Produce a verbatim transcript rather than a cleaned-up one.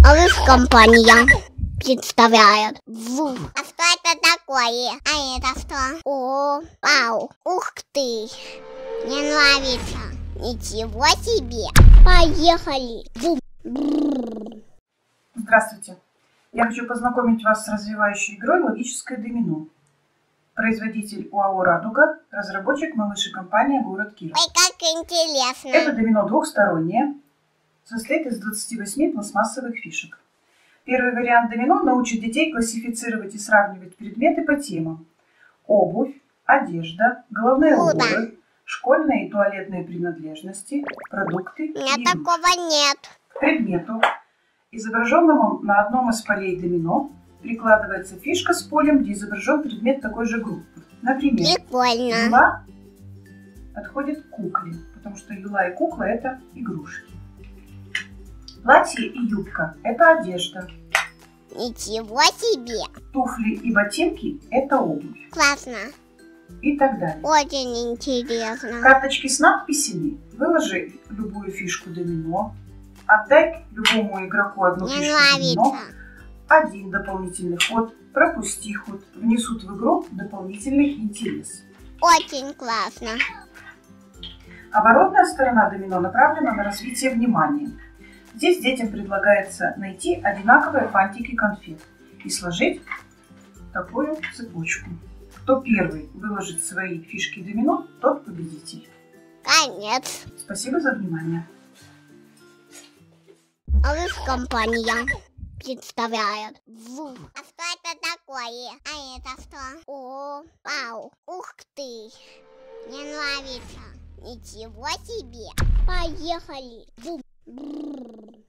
Алыш компания представляет звук. А что это такое? А это что? О, вау, ух ты! Мне нравится. Ничего себе! Поехали! Бум! Здравствуйте! Я хочу познакомить вас с развивающей игрой «Логическое домино». Производитель ОАО «Радуга», разработчик малыш и компания «Город Киров». Ой, как интересно! Это домино двухстороннее, состоит из двадцати восьми пластмассовых фишек. Первый вариант домино научит детей классифицировать и сравнивать предметы по темам: обувь, одежда, головные Куда? уборы, школьные и туалетные принадлежности, продукты. У меня и такого нет. К предмету, изображенному на одном из полей домино, прикладывается фишка с полем, где изображен предмет такой же группы. Например, Прикольно. юла подходит к кукле, потому что юла и кукла – это игрушки. Платье и юбка – это одежда. Ничего себе! Туфли и ботинки – это обувь. Классно. И так далее. Очень интересно. Карточки с надписями. Выложи любую фишку домино. Отдай любому игроку одну Мне фишку домино. нравится. Один дополнительный ход. Пропусти ход. Внесут в игру дополнительный интерес. Очень классно. Оборотная сторона домино направлена на развитие внимания. Здесь детям предлагается найти одинаковые фантики конфет и сложить такую цепочку. Кто первый выложит свои фишки домино, тот победитель. Конец. Спасибо за внимание. Алыш компания представляет звук. А что это такое? А это что? О, вау, ух ты! Мне нравится. Ничего себе! Поехали! Бум! Бррр.